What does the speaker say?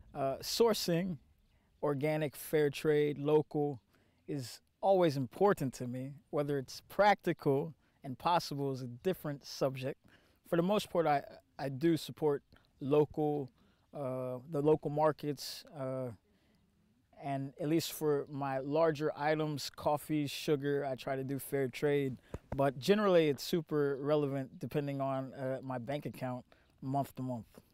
Sourcing organic, fair trade, local is always important to me. Whether it's practical and possible is a different subject. For the most part, I do support local, the local markets, and at least for my larger items, coffee, sugar, I try to do fair trade. But generally, it's super relevant depending on my bank account month to month.